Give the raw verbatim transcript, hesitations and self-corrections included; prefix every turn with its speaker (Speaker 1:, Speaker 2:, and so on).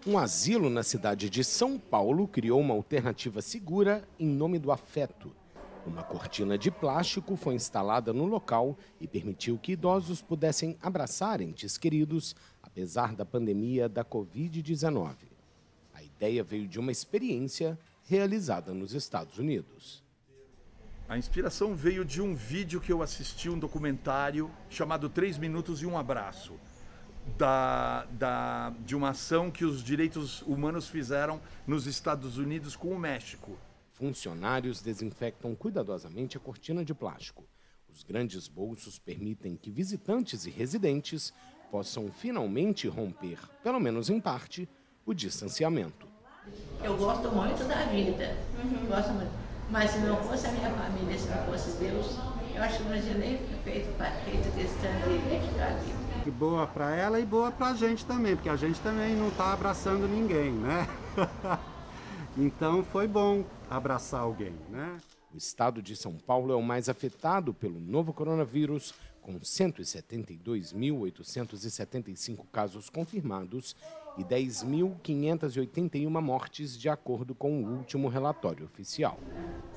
Speaker 1: Um asilo na cidade de São Paulo criou uma alternativa segura em nome do afeto. Uma cortina de plástico foi instalada no local e permitiu que idosos pudessem abraçar entes queridos, apesar da pandemia da covid dezenove. A ideia veio de uma experiência realizada nos Estados Unidos.
Speaker 2: A inspiração veio de um vídeo que eu assisti, um documentário chamado Três Minutos e um Abraço. Da, da, de uma ação que os direitos humanos fizeram nos Estados Unidos com o México.
Speaker 1: Funcionários desinfectam cuidadosamente a cortina de plástico. Os grandes bolsos permitem que visitantes e residentes possam finalmente romper, pelo menos em parte, o distanciamento.
Speaker 3: Eu gosto muito da vida, uhum. gosto muito. Mas se não fosse a minha família, se não fosse Deus, eu acho que não tinha nem feito, feito questão de ficar ali.
Speaker 4: E boa para ela e boa para a gente também, porque a gente também não está abraçando ninguém, né? Então foi bom abraçar alguém, né?
Speaker 1: O estado de São Paulo é o mais afetado pelo novo coronavírus, com cento e setenta e dois mil oitocentos e setenta e cinco casos confirmados e dez mil quinhentas e oitenta e uma mortes, de acordo com o último relatório oficial.